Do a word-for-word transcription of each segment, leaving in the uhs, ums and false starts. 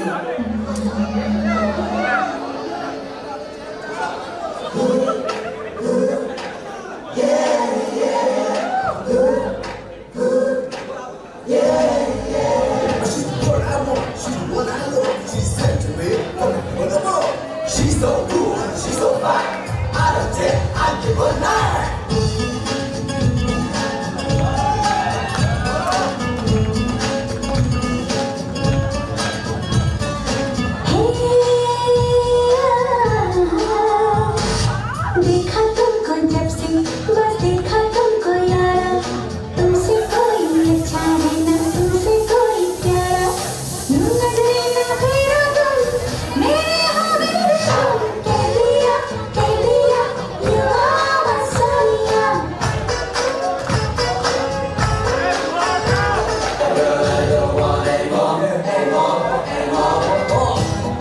She's so cool, she's so fine. Out of ten, I give her nine. देखा तुमको जब से बस देखा तुमको यारा तुमसे कोई अच्छा है ना तुमसे कोई प्यारा नजरे ना फेरो तुम मेरे हो मेरे तुम कह दिया कह दिया you are my sonia I don't want anymore anymore anymore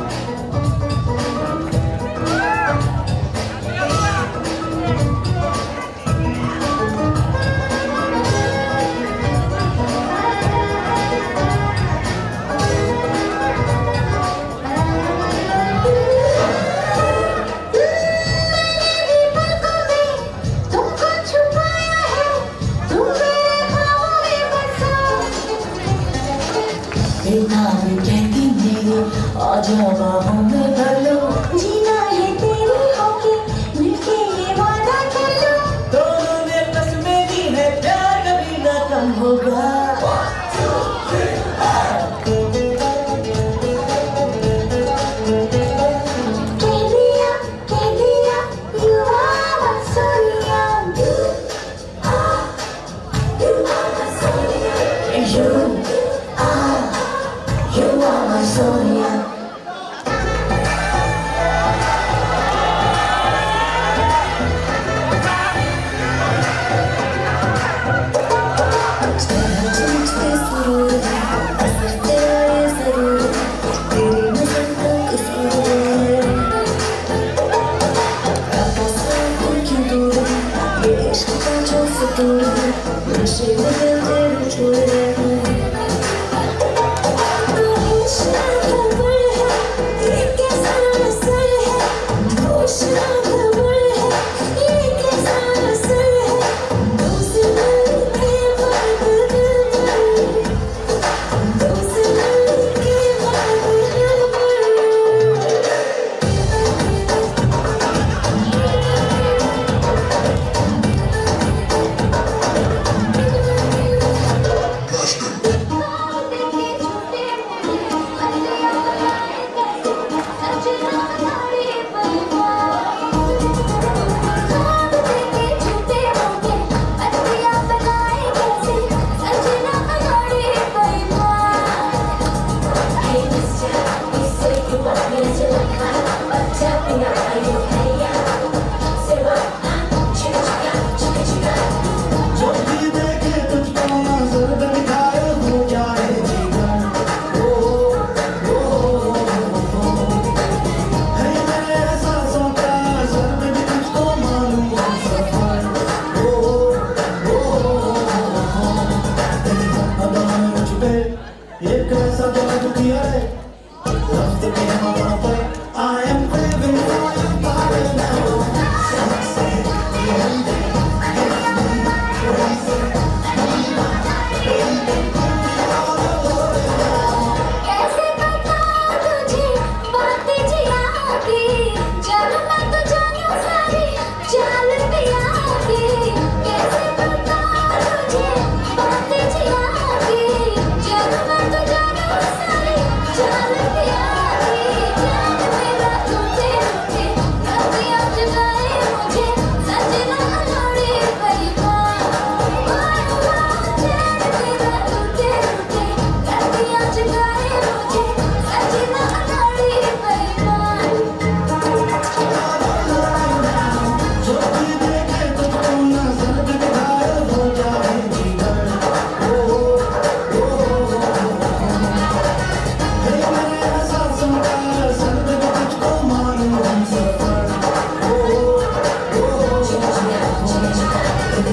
कहती मेरी आजा बाहों में भर लो जीना है तेरी होके मिलके ये वादा कर लो दोनों ने कसमें दी है प्यार कभी ना कम होगा कह दिया कह दिया you are my sonia you are you are my sonia you You are my Sonia.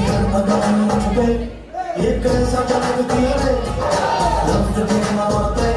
ये कैसा जादू किया रे लफ्ज़ भी मारते